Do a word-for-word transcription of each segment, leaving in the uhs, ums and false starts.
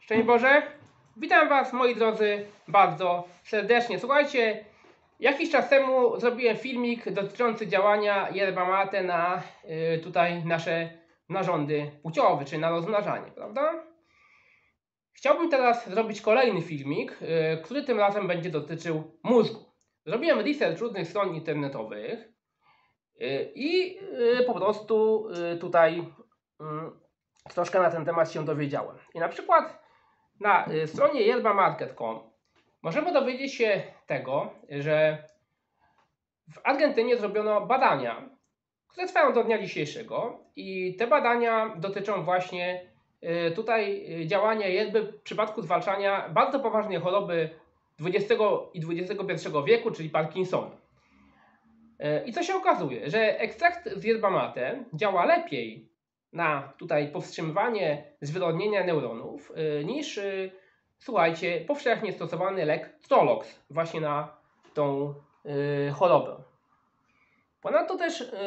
Szczęść Boże, witam Was moi drodzy bardzo serdecznie. Słuchajcie, jakiś czas temu zrobiłem filmik dotyczący działania yerba mate na y, tutaj nasze narządy płciowe, czyli na rozmnażanie, prawda? Chciałbym teraz zrobić kolejny filmik, y, który tym razem będzie dotyczył mózgu. Zrobiłem research różnych stron internetowych y, i y, po prostu y, tutaj y, troszkę na ten temat się dowiedziałem. I na przykład na stronie yerba market kropka com możemy dowiedzieć się tego, że w Argentynie zrobiono badania, które trwają do dnia dzisiejszego i te badania dotyczą właśnie tutaj działania yerby w przypadku zwalczania bardzo poważnej choroby dwudziestego i dwudziestego pierwszego wieku, czyli Parkinsona. I co się okazuje, że ekstrakt z yerba mate działa lepiej na tutaj powstrzymywanie zwyrodnienia neuronów niż, słuchajcie, powszechnie stosowany lek Trolox właśnie na tą y, chorobę. Ponadto też y,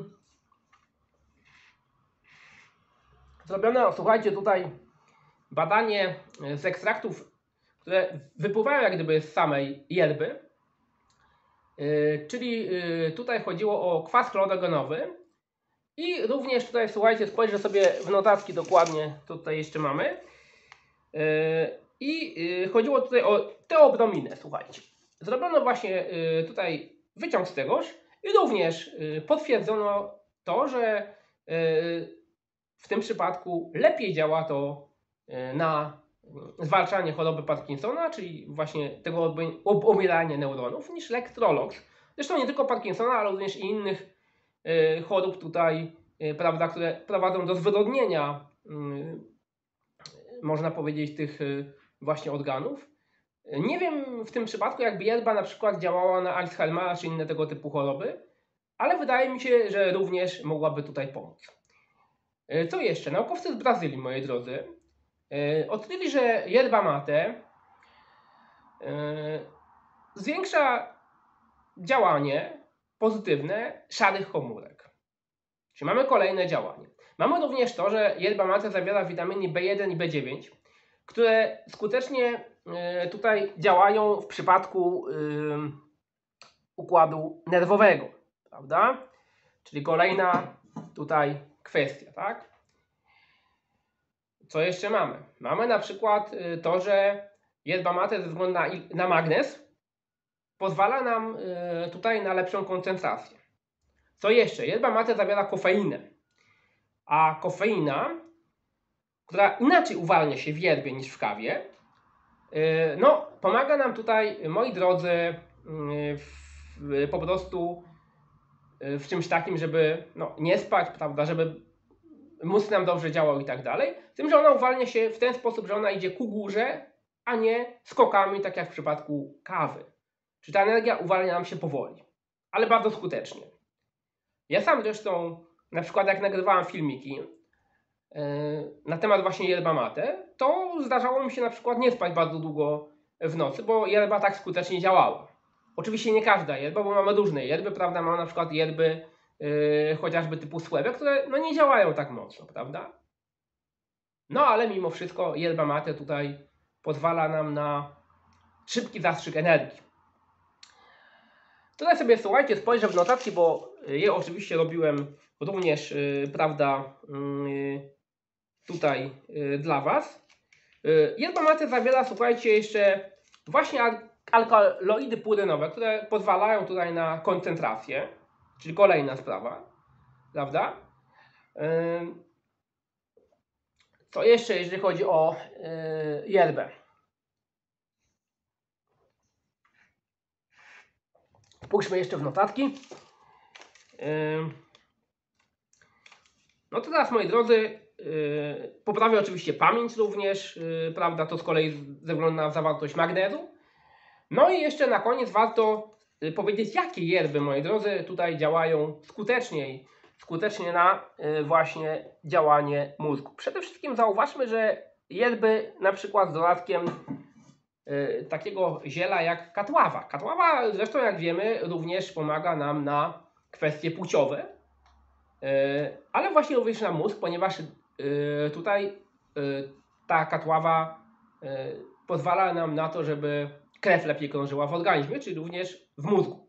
zrobiono, słuchajcie, tutaj badanie z ekstraktów, które wypływają jak gdyby z samej yerby, y, czyli y, tutaj chodziło o kwas chlorogenowy i również tutaj, słuchajcie, spojrzę sobie w notatki dokładnie, co tutaj jeszcze mamy. Yy, I yy, chodziło tutaj o teobrominę, słuchajcie. Zrobiono właśnie yy, tutaj wyciąg z tegoż i również yy, potwierdzono to, że yy, w tym przypadku lepiej działa to yy, na zwalczanie choroby Parkinsona, czyli właśnie tego obumierania neuronów, niż lek Trolox. Zresztą nie tylko Parkinsona, ale również i innych yy, chorób tutaj, yy, prawda, które prowadzą do zwyrodnienia, yy, można powiedzieć, tych właśnie organów. Nie wiem w tym przypadku, jakby yerba na przykład działała na Alzheimera czy inne tego typu choroby, ale wydaje mi się, że również mogłaby tutaj pomóc. Co jeszcze? Naukowcy z Brazylii, moi drodzy, odkryli, że yerba mate zwiększa działanie pozytywne szarych komórek. Czyli mamy kolejne działanie. Mamy również to, że yerba mate zawiera witaminy B jeden i B dziewięć, które skutecznie y, tutaj działają w przypadku y, układu nerwowego, prawda? Czyli kolejna tutaj kwestia, tak? Co jeszcze mamy? Mamy na przykład y, to, że yerba mate ze względu na, na magnez pozwala nam y, tutaj na lepszą koncentrację. Co jeszcze? Yerba mate zawiera kofeinę. A kofeina, która inaczej uwalnia się w yerbie niż w kawie, no, pomaga nam tutaj, moi drodzy, w, po prostu w czymś takim, żeby no, nie spać, prawda, żeby mózg nam dobrze działał i tak dalej. Z tym, że ona uwalnia się w ten sposób, że ona idzie ku górze, a nie skokami, tak jak w przypadku kawy. Czyli ta energia uwalnia nam się powoli, ale bardzo skutecznie. Ja sam zresztą, na przykład jak nagrywałem filmiki yy, na temat właśnie yerba mate, to zdarzało mi się na przykład nie spać bardzo długo w nocy, bo yerba tak skutecznie działała. Oczywiście nie każda yerba, bo mamy różne yerby, prawda? Mamy na przykład yerby yy, chociażby typu słebe, które no nie działają tak mocno, prawda? No ale mimo wszystko yerba mate tutaj pozwala nam na szybki zastrzyk energii. Tutaj sobie, słuchajcie, spojrzę w notatki, bo je oczywiście robiłem również, yy, prawda, yy, tutaj yy, dla Was. Yy, yerba mate zawiera, słuchajcie, jeszcze właśnie al alkaloidy purynowe, które pozwalają tutaj na koncentrację, czyli kolejna sprawa, prawda? Yy, co jeszcze, jeżeli chodzi o yy, yerbę? Spójrzmy jeszcze w notatki. Yy, no to teraz, moi drodzy, yy, poprawię oczywiście pamięć również, yy, prawda, to z kolei ze względu na zawartość magnezu. No i jeszcze na koniec warto yy, powiedzieć, jakie yerby, moi drodzy, tutaj działają skuteczniej, skutecznie na yy, właśnie działanie mózgu. Przede wszystkim zauważmy, że yerby na przykład z dodatkiem yy, takiego ziela jak katława. Katława zresztą, jak wiemy, również pomaga nam na kwestie płciowe, yy, ale właśnie również na mózg, ponieważ yy, tutaj yy, ta katława pozwala nam na to, żeby krew lepiej krążyła w organizmie, czyli również w mózgu.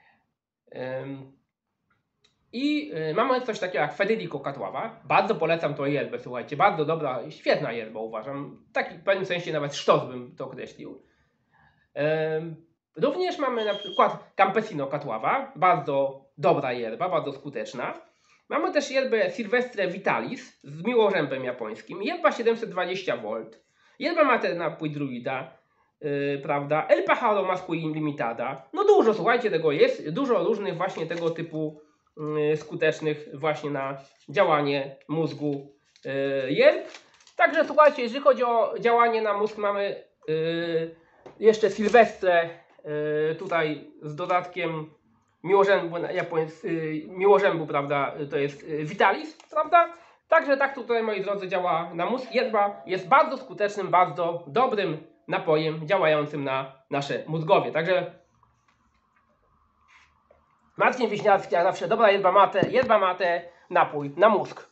I mamy coś takiego jak Federico Catuaba. Bardzo polecam tą yerbę, słuchajcie. Bardzo dobra, świetna yerba uważam. W takim pewnym sensie nawet sztos bym to określił. Również mamy na przykład Campesino Catuaba. Bardzo dobra yerba, bardzo skuteczna. Mamy też yerbę Silvestre Vitalis z miłożębem japońskim. Yerba siedemset dwadzieścia wolt. Yerba mate napój druida. Yy, prawda? El Pájaro Masculin Limitada. No dużo, słuchajcie, tego jest. Dużo różnych właśnie tego typu yy, skutecznych właśnie na działanie mózgu yy, yerb. Także słuchajcie, jeżeli chodzi o działanie na mózg, mamy yy, jeszcze Silvestre yy, tutaj z dodatkiem miłożębu, japońs, yy, miłożębu, prawda, to jest yy, Vitalis, prawda? Także tak tutaj, moi drodzy, działa na mózg. Yerba jest bardzo skutecznym, bardzo dobrym napojem działającym na nasze mózgowie. Także Marcin Wiśniarski, jak zawsze, dobra yerba mate, yerba mate, napój na mózg.